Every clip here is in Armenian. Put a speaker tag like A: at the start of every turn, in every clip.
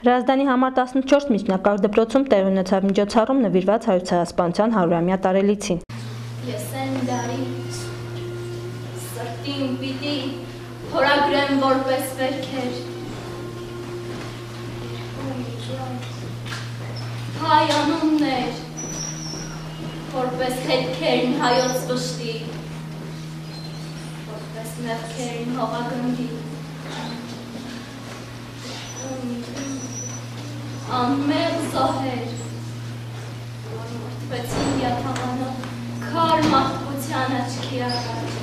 A: Հրազդանի համար 14 միջնակարգ դպրոցում տեղ ունեցավ միջոցառում նվիրված հայոց ցեղասպանության 100-ամյա տարելիցին։
B: Ես այն դարից սրտին պիտի հորագրեմ որպես վերքեր։ Հայ անուններ, որպես հետքերն հայոց վշտի, որպես մեղքերն հողագնդի։ Անմեղ զոհեր, որ մորթվեցին յաթամանով քար մարդկության աչքի առաջ։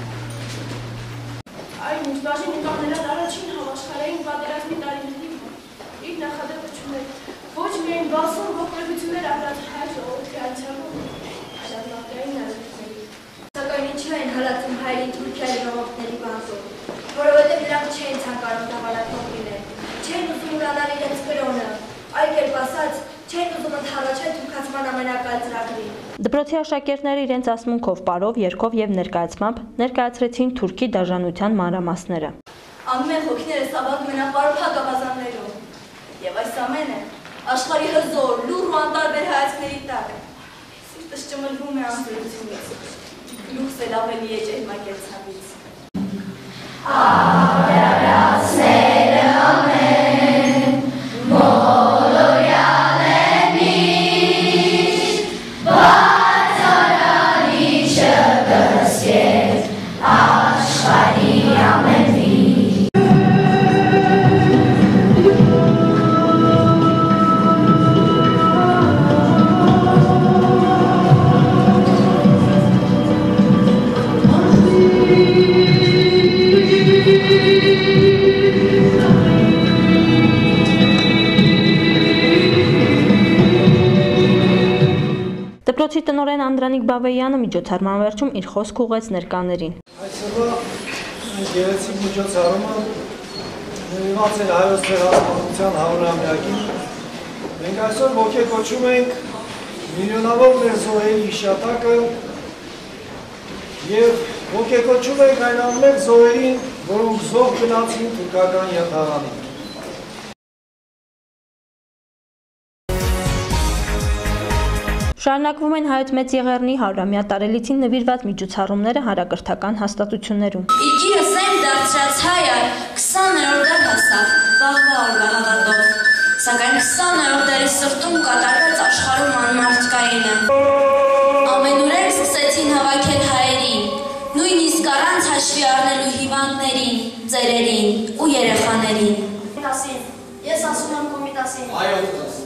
C: Այն բաժին ընկալներած առաջին համաշխարհային պատերազմի տարիներին իր նախադեպություններ ոչ միայն բացում ողբերգություններ ապրած հայ ժողովրդի անցյալում, այլ մարդկային արժեքների։
D: Սակայն ինչու են հալածում հայերին Թուրքիայի ժողովրդների բանտում, որովհետև նրանք չեն ցանկանում դավալացող լինել, չեն ուզում ուրանալ իրենց կրոնը, այլ կերպ ասած, չեն ուզում ընդառաջել թուրքացման ամենակալ ծրագրին։
A: Դպրոցի աշակերտները իրենց ասմունքով, պարով, երգով եւ ներկայացմամբ ներկայացրեցին Թուրքի դաշնության մանրամասները։
D: Անմեղ հոգիները սավանում են ապարփակ ավազաններով, եւ այս ամենը աշխարհի հզոր, լուռ ու անտարբեր հայացքների տակ։ Սիրտս ճմլվում է անձրությունից, գլուխս էլ ավելի է ջերմակել ցավից։ Արարածները ամեն բոլորյալ են միշտ, բայց արարիչը կսկեր աշխարհի ամեն
A: Դպրոցի տնօրեն Անդրանիկ Բավեյանը միջոցառման վերջում իր խոսք ուղղեց ներկաներին։
E: Այսօրվա գեղեցիկ միջոցառումը նվիրված է հայոց ցեղասպանության 100-ամյակին։ Մենք այսօր ոգեկոչում ենք միլիոնավոր մեր զոհերի հիշատակը եւ ոգեկոչում ենք այն անմեղ զոհերին, որոնք զոհ գնացին թուրքական յաթաղանին։
A: Շարունակվում են հայոց մեծ եղեռնի 100-ամյա տարելիցին նվիրված միջոցառումները հանրակրթական հաստատություններում։
D: Իջիրս այն դարձրած հայը 20-րդ դար հասավ, վաղվա օրվա հավատով, սակայն 20-րդ դարի սրտում կատարված աշխարհում անմարդկայինը։ Ամենուրեք սկսեցին հավաքել հայերին, նույնիսկ առանց հաշվի առնելու հիվանդներին, ծերերին ու երեխաներին։ Ես ասում եմ Կոմիտասին։ Այո,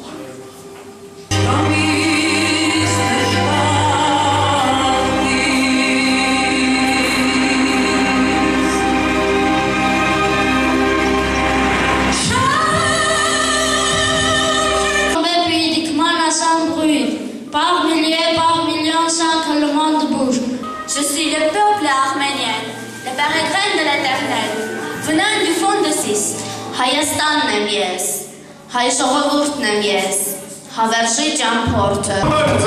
D: Je suis le peuple arménien, le pérégrine de l'Éternel, venant du fond de Sis. Հայաստանն եմ ես, հայ ժողովուրդն եմ ես, հավերժի ճամփորդը։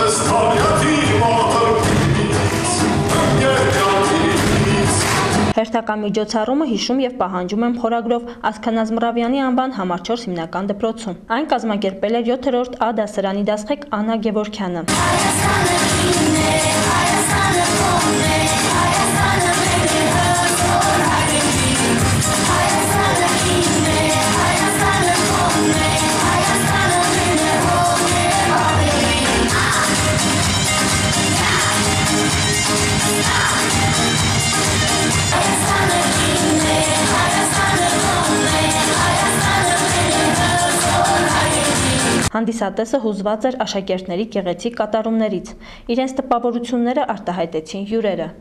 A: Հերթական միջոցառումը հիշում եւ պահանջում եմ խորագրով Ասքանազ Մռավյանի անվան համար 4 հիմնական դպրոցում։ Այն կազմակերպել էր 7-րդ A դասարանի դասղեկ Աննա Գևորգյանը։ Հանդիսատեսը հուզված էր աշակերտների գեղեցիկ կատարումներից, իրենց տպավորությունները արտահայտեցին հյուրերը։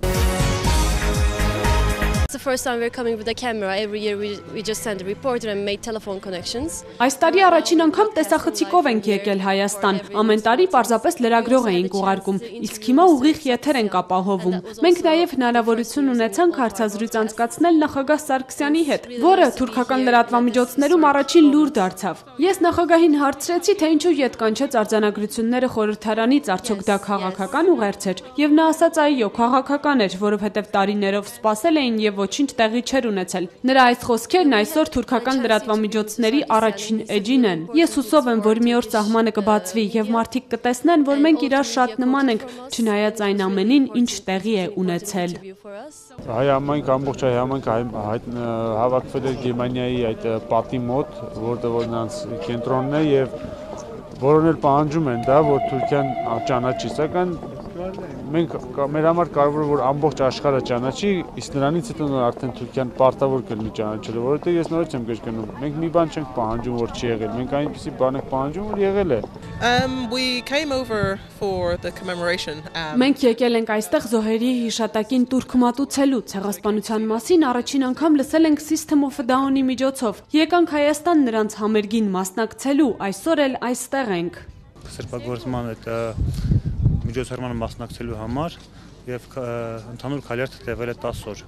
F: It's the first time we're coming with a camera. Every year we just send a reporter and make telephone connections.
G: Այս տարի առաջին անգամ տեսախցիկով ենք եկել Հայաստան։ Ամեն տարի պարզապես լրագրող էինք ուղարկում, իսկ հիմա ուղիղ եթեր ենք ապահովում։ Մենք նաև հնարավորություն ունեցանք հարցազրույց անցկացնել նախագահ Սարգսյանի հետ, որը թուրքական լրատվամիջոցներում առաջին լուր դարձավ։ Ես նախագահին հարցրեցի, թե ինչու ետ կանչեց արձանագրությունները խորհրդարանից, արդյոք դա քաղաքական ուղերձ էր, եւ նա ասաց՝ այո, քաղաքական էր, որովհետեւ տարիներով սպասել էին եւ ոչինչ տեղի չէր ունեցել։ Նրա այս խոսքերն այսօր թուրքական լրատվամիջոցների առաջին էջին են։ Ես հուսով եմ, որ մի օր սահմանը կբացվի եւ մարդիկ կտեսնեն, որ մենք իրար շատ նման ենք, չնայած այն ամենին, ինչ տեղի է ունեցել։
H: Հայ համայնք ամբողջ հայ համայնքը հավաքվել էր Գերմանիայի այդ պատի մոտ, որտեղ որ նրանց կենտրոնն է եւ որոնք էլ պահանջում են դա, որ Թուրքիան ճանաչի, սակայն մենք մեր համար կարևոր է որ ամբողջ աշխարհը ճանաչի, իսկ նրանից հետո արդեն Թուրքիան պարտավոր կլինի ճանաչելու, որովհետեւ ես նորից եմ կրկնում, մենք մի բան չենք պահանջում, որ չի եղել, մենք այնպեսի բան ենք պահանջում, որ եղել է։
I: We came over for the commemoration.
G: Մենք եկել ենք այստեղ զոհերի հիշատակին տուրք մատուցելու, ցեղասպանության մասին առաջին անգամ լսել ենք System of a Down-ի միջոցով։ Եկանք Հայաստան նրանց համերգին մասնակցելու, այսօր էլ այստեղ ենք։
H: Սրբագործման այդ միջոցառմանը մասնակցելու համար եւ ընդհանուր քալերթը տևել է 10 օր։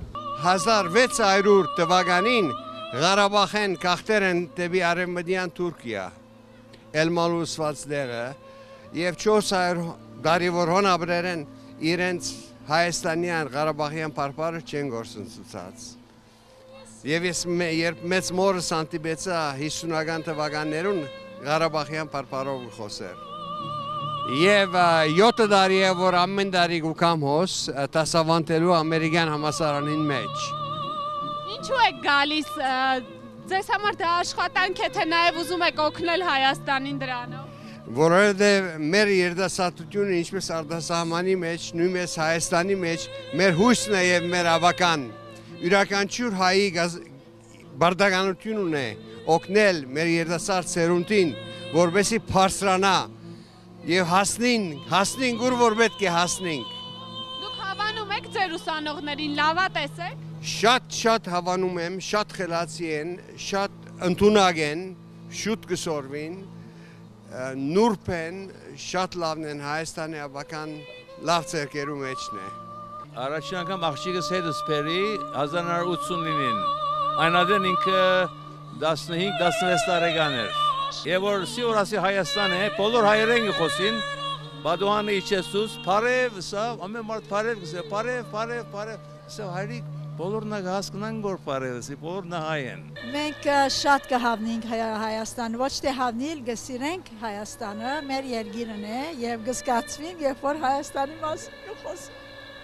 J: 1600 թվականին Ղարաբաղեն կախտեր են դեպի արևմտյան Թուրքիա, Էլմալուսված դեղը եւ 400 տարի որ հոնաբրեր են իրենց հայաստանյան Ղարաբաղյան պարպարը չեն գործընծած։ Եվ ես երբ մեծ մորս անտիբեցա 50-ական թվականներուն Ղարաբաղյան պարպարով խոսեր։ Եվ 7 տարի է որ ամեն տարի գուկամ հոս տասավանդելու ամերիկյան համասարանին մեջ։
G: Ինչու եք գալիս, ձեզ համար դա աշխատանք է, թե նաև ուզում եք օգնել Հայաստանին դրանով։
J: Որովհետև մեր երիտասարդությունը ինչպես արտասահմանի մեջ, նույնպես Հայաստանի մեջ մեր հույսն է եւ մեր ավական յուրաքանչյուր հայի բարձրականություն ունի օգնել մեր երիտասարդ սերունդին, որովհետեւ բարձրանա եւ հասնին ուր որ պետք է հասնենք։
G: Դուք հավանում եք ձեր ուսանողներին, լավա տեսեք։
J: Շատ հավանում եմ, շատ խելացի են, շատ ընդունակ են, շուտ կսորվին, նուրբ են, շատ լավն են, Հայաստանի ավական լավ ձեռքերու մեջն է։
K: Առաջին անգամ աղջիկս հետս բերի 1989-ին, այնադեն ինքը 15-16 տարեկան էր։ Եվ որ սիորասի Հայաստան է, բոլոր հայերեն խոսին, բադուանը իջեսուս, պարև, սա, ամեն մարդ պարև գսե, պարև, սա հայրիկ, բոլորն հասկնան գոր պարևսի, բոլորն հայ են։
L: Մենք շատ կհավնենք Հայաստան, ոչ թե հավնիլ գսիրենք Հայաստանը, մեր երկիրն է եւ գսկացվենք, երբ որ Հայաստանի մասին կխոսենք։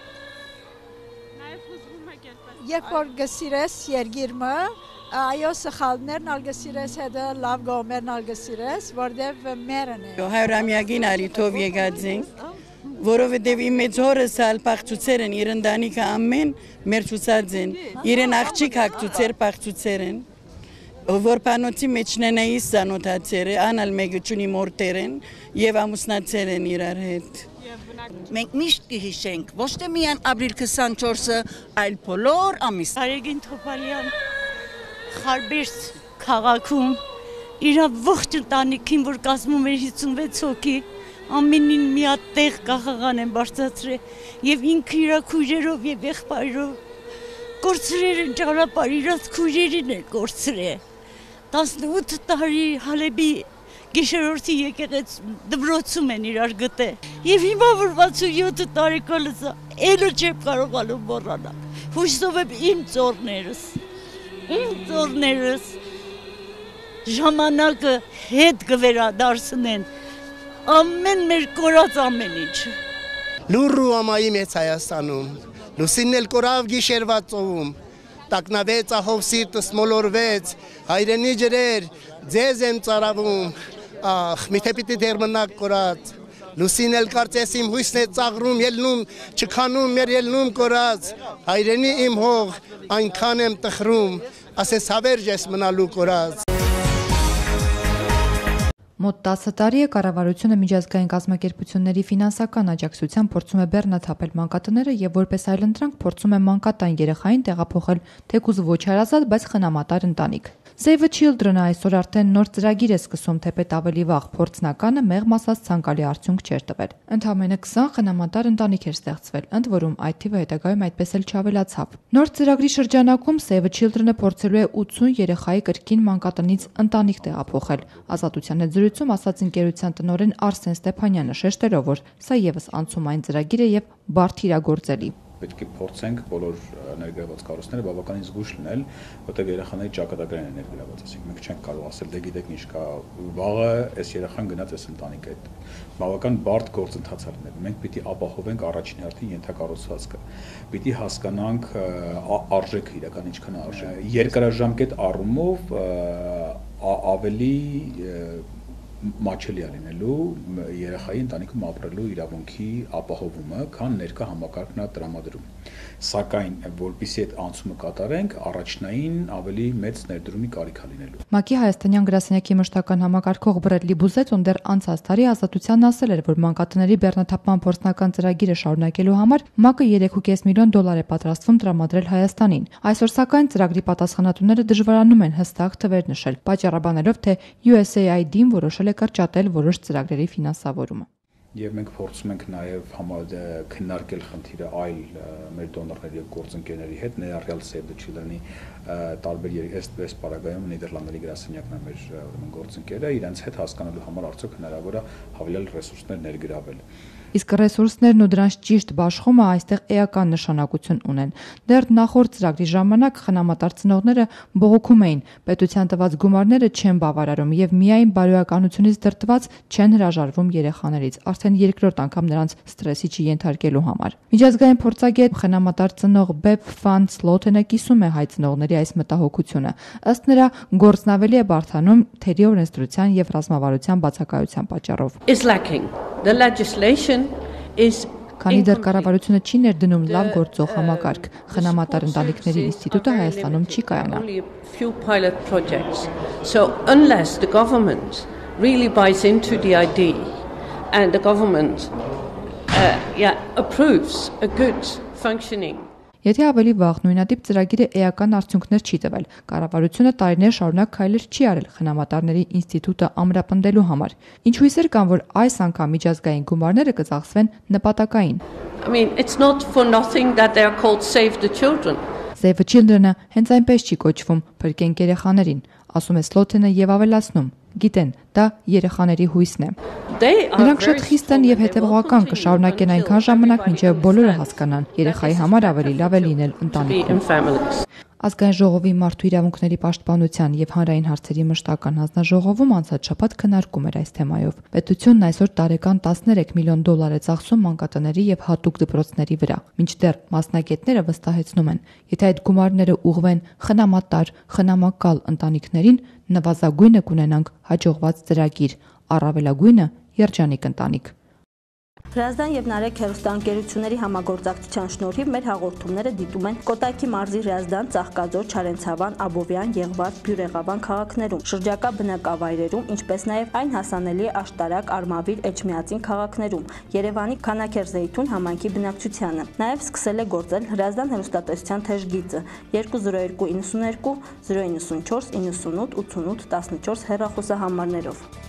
G: Նաեւ հուզվում եք այդպես։
L: Երբ որ գսիրես երկիրը, այո սխալներն ալ գսիրես, հետո լավ գոմերն ալ գսիրես, որտեվ մերն է։
M: Հայրամյակին արիթով եկած ենք, որովհետև իմ մեծ հորս ալ պաղծուցեր են, իր ընտանիքը ամեն մեր ցուցած են, իրեն աղջիկ հագծուցեր պաղծուցեր են, որ պանոցի մեջ նենայիս զանոթացեր է, անալ մեկը չունի մորտեր են և ամուսնացեր են իրար հետ։
N: Մենք միշտ կհիշենք, ոչ թե միայն ապրիլ 24-ը, այլ բոլոր ամիս։
O: Արեգին Թոփալյան Խարբերս քաղաքում իր ողջ ընտանիքին, որ կազմում էր 56 հոգի, ամենին մի հատ տեղ կախաղան են բարձրացրել եւ ինքը իր քույրերով եւ եղբայրով կորցրել են ճանապարհ, իրաց քույրերին է կորցրել։ 18 տարի Հալեբի գիշերորդի եկեղեցի դպրոցում են իրար գտել եւ հիմա որ 67 տարեկանս էլը չեմ կարողանում մոռանալ։ Հույսով եմ իմ ծորներս ժամանակը հետ կվերադարձնեն ամեն մեր կորած ամեն ինչ։
P: Լուրու ամայի մեծ Հայաստանում, լուսինն էլ կորավ գիշերվա ծովում, տակնավեց ահով սիրտս մոլորվեց, հայրենի ջրեր, ձեզ եմ ծարավում, ախ, միթե պիտի դեր մնաք կորած, լուսին էլ կարծես իմ հույսն է ծաղրում, ելնում, չքանում մեր ելնում կորած, հայրենի իմ հող, այնքան եմ տխրում, ասես հավերջ ես մնալու կորած։
Q: Մոտ 10 տարի է կառավարությունը միջազգային կազմակերպությունների ֆինանսական աջակցությամբ փորձում է բեռնաթափել մանկատները եւ որպես այլընտրանք փորձում է մանկատային երեխային տեղափոխել թեկուզ ոչ հարազատ, բայց խնամատար ընտանիք։ Save the Children-ը այսօր արդեն նոր ծրագիր է սկսում, թեպետ ավելի վաղ փորձնականը մեղմ ասած ցանկալի արդյունք չէր տվել։ Ընդամենը 20 խնամատար ընտանիք էր ստեղծվել, ընդ որում այդ թիվը հետագայում այդպես էլ չավելացավ։ Նոր ծրագրի շրջանակում Save the Children-ը փորձելու է 80 երեխայի կրկին մանկատնից ընտանիք տեղափոխել։ Ազատության հետ զրույցում ասաց ընկերության տնօրեն Արսեն Ստեփանյանը, շեշտելով, որ սա եւս անցումային ծրագիր է եւ բարդ իրագործելի։
R: պետք է փորձենք բոլոր ներգրաված կառույցները բավականին զգույշ լինել, որտեղ երեխաների ճակատագրերն են ներգրաված, ասենք մենք չենք կարող ասել դե գիտեք ինչ կա, վաղը այս երեխան գնաց այս ընտանիքը, այդ բավական բարդ գործընթաց է լինել։ Մենք պիտի ապահովենք առաջին հերթին ենթակառուցվածքը, պիտի հասկանանք արժեքը իրական ինչքան է արժեքը։ Երկարաժամկետ առումով ավելի մաչելի է լինելու երեխայի ընտանիքում ապրելու իրավունքի ապահովումը, քան ներկա համակարգն է տրամադրում։ Սակայն որպեսզի այդ անցումը կատարենք, առաջնային ավելի մեծ ներդրումի կարիք է լինելու։
Q: ՄԱԿ-ի հայաստանյան գրասենյակի մշտական համակարգող Բրեդլի Բուզետոն դեռ անցած տարի Ազատությանն ասել էր, որ մանկատների բեռնաթափման փորձնական ծրագիրը շարունակելու համար ՄԱԿ-ը $3.5 միլիոն է պատրաստվում տրամադրել Հայաստանին։ Այսօր սակայն ծրագրի պատասխանատուները դժվարանում են հստակ թվեր նշել, պատճառաբանելով, թե USAID-ն որոշել է կրճատել որոշ ծրագրերի ֆինանսավորումը։
R: Եվ մենք փորձում ենք նաև քննարկել խնդիրը այլ մեր դոնորների եւ գործընկերների հետ, ներառյալ Save the Children-ի տարբեր այս պարագայում Նիդերլանդների գրասենյակն է մեր գործընկերը, իրենց հետ հասկանալու համար արդյոք հնարավոր է հավելյալ ռեսուրսներ ներգրավել։ Իսկ
Q: ռեսուրսներն ու դրանց ճիշտ բաշխումը այստեղ էական նշանակություն ունեն։ Դեռ նախորդ ծրագրի ժամանակ խնամատար ծնողները բողոքում էին, պետության տված գումարները չեն բավարարում եւ միայն բարոյականությունից դրդված չեն հրաժարվում երեխաներից, արդեն երկրորդ անգամ նրանց ստրեսի չենթարկելու համար։ Միջազգային փորձագետ խնամատար ծնող Beb van Sloten-ը կիսում է հայ ծնողների այս մտահոգությունը։ Ըստ նրա, գործն ավելի է բարդանում թերի օրենսդրության եւ ռազմավարության բացակայության պատճառով։
S: The legislation is
Q: Քանի դեռ կառավարությունը չի ներդնում լավ գործող համակարգ, խնամատար ընտանիքների ինստիտուտը Հայաստանում չի կայանա։
S: So unless the government really buys into the idea and the government approves a good functioning.
Q: Եթե ավելի վաղ նույնատիպ ծրագիրը էական արդյունքներ չի տվել, կառավարությունը տարիներ շարունակ քայլեր չի արել խնամատարների ինստիտուտը ամրապնդելու համար։ Ինչ հույսեր կան, որ այս անգամ միջազգային գումարները կծախսվեն նպատակային։
S: I mean, it's not for nothing that they are called Save the Children.
Q: Save the Children-ը հենց այնպես չի կոչվում, փրկենք երեխաներին, ասում է Sloten-ը եւ ավելացնում. Գիտեն, դա երեխաների հույսն է։ Նրանք շատ խիստ են եւ հետեւողական կշարունակեն այնքան ժամանակ, մինչեւ բոլորը հասկանան, երեխայի համար ավելի լավ է լինել ընտանիքում։ Ազգային ժողովի մարդու իրավունքների պաշտպանության եւ հանրային հարցերի մշտական հանձնաժողովում անցած շաբաթ քննարկում էր այս թեմայով։ Պետությունն այսօր տարեկան $13 միլիոն է ծախսում մանկատների եւ հատուկ դպրոցների վրա։ Մինչդեռ մասնագետները վստահեցնում են, եթե այդ գումարները ուղղվեն խնամատար, խնամակալ ընտանիքներին, նվազագույնը կունենանք հաջողված ծրագիր, առավելագույնը երջանիկ ընտանիք։
A: Հրազդան եւ Նարեկ հեռուստաընկերությունների համագործակցության շնորհիվ մեր հաղորդումները դիտում են Կոտայքի մարզի Հրազդան, Ծաղկաձոր, Չարենցավան, Աբովյան, Եղվարդ, Բյուրեղավան քաղաքներում, շրջակա բնակավայրերում, ինչպես նաեւ այն հասանելի է Աշտարակ, Արմավիր, Էջմիածին քաղաքներում, Երևանի Քանաքեր-Զեյթուն համայնքի բնակչությանը։ Նաեւ սկսել է գործել Հրազդան հեռուստատեսության թեժ գիծը 20292 094 98 88 14 հեռախոսահամարներով։